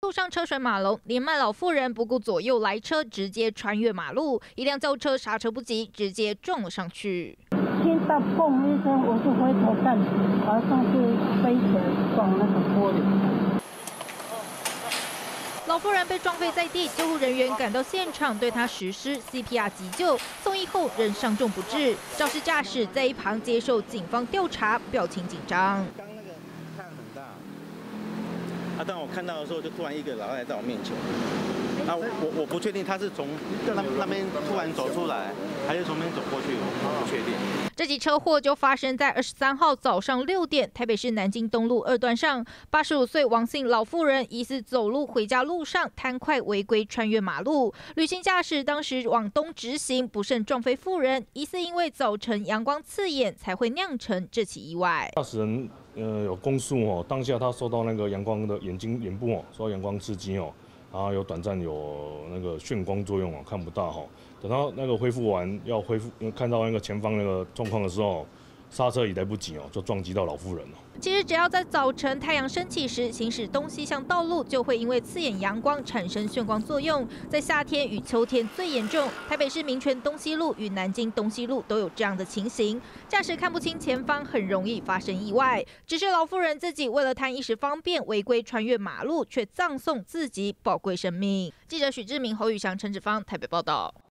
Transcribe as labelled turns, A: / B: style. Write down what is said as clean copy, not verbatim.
A: 路上车水马龙，年迈老妇人不顾左右来车，直接穿越马路，一辆轿车刹车不及，直接撞了上去。
B: 听到砰一声，我就回头看，马上就飞起来撞那个玻璃。
A: 老妇人被撞飞在地，救护人员赶到现场，对她实施 CPR 急救，送医后仍伤重不治。肇事驾驶在一旁接受警方调查，表情紧张。
C: 刚那个太阳很大，当我看到的时候，就突然一个老太太在我面前。我不确定他是从那边突然走出来，还是从那边走过去，我不确定。
A: 这起车祸就发生在23号早上6点，台北市南京东路2段上，85岁王姓老妇人疑似走路回家路上贪快违规穿越马路，旅行驾驶当时往东直行，不慎撞飞妇人，疑似因为早晨阳光刺眼才会酿成这起意外。
D: 驾驶人有供述当下他受到那个阳光的眼部受到阳光刺激然后有短暂有那个眩光作用看不到等到那个恢复完要恢复，看到那个前方那个状况的时候，刹车也来不及就撞击到老妇人了。
A: 其实只要在早晨太阳升起时行驶东西向道路，就会因为刺眼阳光产生眩光作用。在夏天与秋天最严重，台北市民权东西路与南京东西路都有这样的情形，驾驶看不清前方，很容易发生意外。只是老妇人自己为了贪一时方便，违规穿越马路，却葬送自己宝贵生命。记者许志明、侯宇翔、陈芷芳台北报道。